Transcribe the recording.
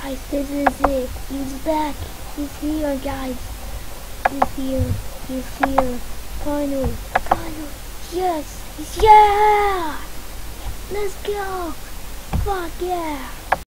Guys, this is it. He's back. He's here, guys. He's here. He's here. Finally. Finally. Yes. Yeah. Let's go. Fuck yeah.